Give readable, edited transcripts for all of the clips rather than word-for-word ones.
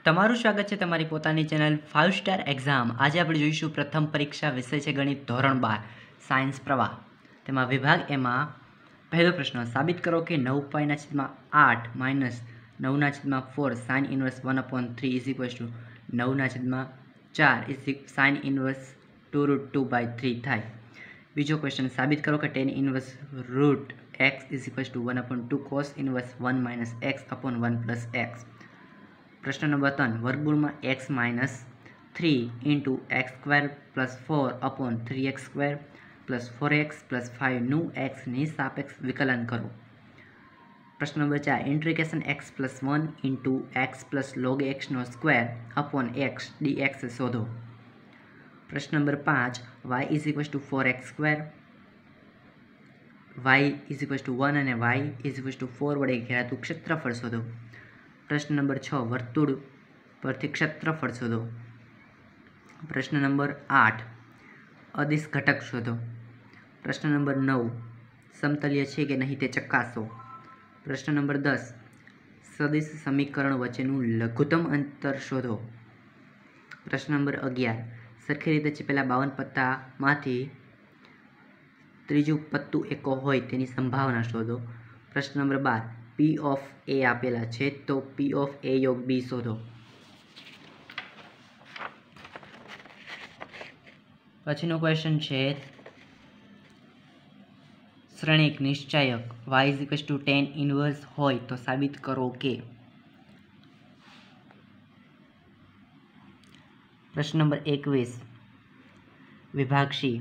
તમારું સ્વાગત છે તમારી પોતાની ચેનલ 5 સ્ટાર એક્ઝામ। આજે આપણે જોઈશું પ્રથમ પરીક્ષા વિષય છે ગણિત ધોરણ 12 સાયન્સ પ્રવાહ। તેમાં વિભાગ એમાં પહેલો પ્રશ્ન, સાબિત કરો કે 9π/8 minus 9/4 sine inverse 1/3 is equals to 9/4 sine inverse 2√2/3 થાય। બીજો ક્વેશ્ચન, સાબિત કરો કે tan inverse root x is equals to 1/2 cos inverse 1 - x/1 + x। प्रश्न नंबर 3, वर्गमूल x - 3 into x² + 4/3x² + 4x + 5 નું x ની સાપેક્ષ વિકलन करो। प्रश्न number 4, integration x + 1 into x + log x² x dx शोधो। प्रश्न नंबर 5, y = 4x², y = 1 અને y = 4 વડે ઘેરાતું ક્ષેત્રફળ શોધો। प्रश्न नंबर 6, वर्तुळ परथी क्षेत्रफळ शोधो। प्रश्न नंबर 8, अदिश घटक शोधो। प्रश्न नंबर 9, समतलीय छे के नहीं ते चकासो। प्रश्न नंबर 10, सदिश समीकरण वच्चेनुं लघुत्तम अंतर शोधो। प्रश्न नंबर 11, सरखी रीते चेपेला 52 पत्तामांथी त्रीजुं पत्तुं एको होय तेनी संभावना शोधो। प्रश्न नंबर 12, P of A आपेला छे तो P of A योग B शोधो। पछीनो क्वेश्चन छे श्रेणिक निश्चायक y = tan इनवर्स होय तो साबित करो के। प्रश्न नंबर 21, विभाग C,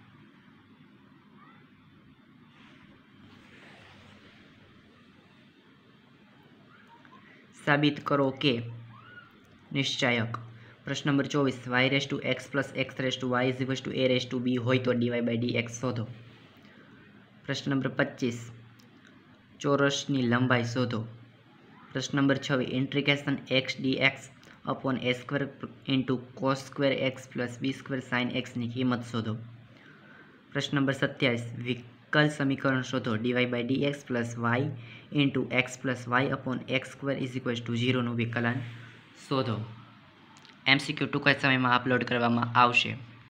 साबित करो के निश्चायक। प्रश्न नंबर 24, y(x + x(y) = a(b) होय तो dy/dx शोधो। प्रश्न नंबर 25, चौरसनी लंबाई शोधो। प्रश्न number 26, integration x dx/a² into cos² x + b² sin x ની કિંમત શોધો। प्रश्न नंबर 27, विकल समीकरण शोधो। dy/dx + y into x + y/x² = 0 નું વિકલન શોધો। MCQ ટૂંક જ સમયમાં અપલોડ કરવામાં આવશે।